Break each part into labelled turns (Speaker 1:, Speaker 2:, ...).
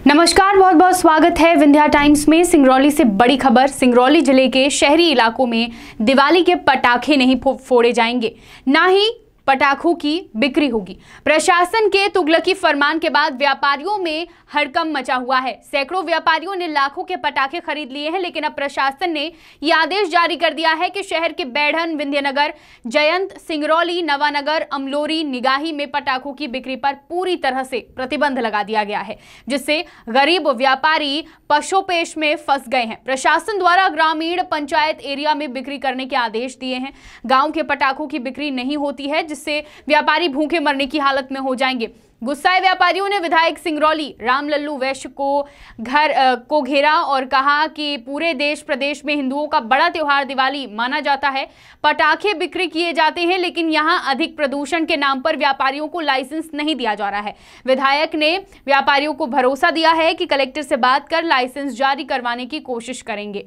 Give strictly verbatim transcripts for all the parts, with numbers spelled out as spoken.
Speaker 1: नमस्कार, बहुत बहुत स्वागत है विंध्या टाइम्स में। सिंगरौली से बड़ी खबर। सिंगरौली जिले के शहरी इलाकों में दिवाली के पटाखे नहीं फोड़े जाएंगे, ना ही पटाखों की बिक्री होगी। प्रशासन के तुगलकी फरमान के बाद व्यापारियों में हड़कंप मचा हुआ है। सैकड़ों व्यापारियों ने लाखों के पटाखे खरीद लिए हैं, लेकिन अब प्रशासन ने यह आदेश जारी कर दिया है कि शहर के बैढ़न, विंध्यनगर, जयंत, सिंगरौली, नवानगर, अमलोरी, निगाही में पटाखों की बिक्री पर पूरी तरह से प्रतिबंध लगा दिया गया है, जिससे गरीब व्यापारी पशोपेश में फंस गए हैं। प्रशासन द्वारा ग्रामीण पंचायत एरिया में बिक्री करने के आदेश दिए हैं। गांव के पटाखों की बिक्री नहीं होती है, जिससे व्यापारी भूखे मरने की हालत में हो जाएंगे। गुस्साए व्यापारियों ने विधायक सिंगरौली राम लल्लू वैश्य को घर आ, को घेरा और कहा कि पूरे देश प्रदेश में हिंदुओं का बड़ा त्योहार दिवाली माना जाता है। पटाखे बिक्री किए जाते हैं, लेकिन यहां अधिक प्रदूषण के नाम पर व्यापारियों को लाइसेंस नहीं दिया जा रहा है। विधायक ने व्यापारियों को भरोसा दिया है कि कलेक्टर से बात कर लाइसेंस जारी करवाने की कोशिश करेंगे।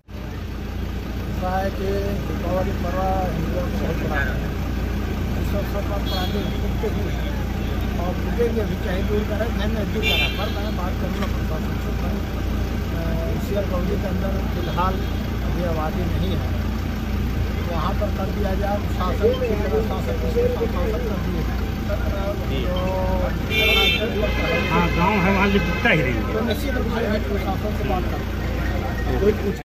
Speaker 2: और मुझे भी अभी चाहे दूर करा, मैंने दूर करा, पर मैं बात करूँगा प्रशासन से। पर शेयर कौली के अंदर फिलहाल अभी आबादी नहीं है, वहाँ पर कर दिया जाए। शासन की जगह शासन शासन कर दिए
Speaker 3: हाँ, गाँव है वहाँ लिपटता ही नहीं,
Speaker 2: तो निश्चित रूप से प्रशासन से बात करते हैं।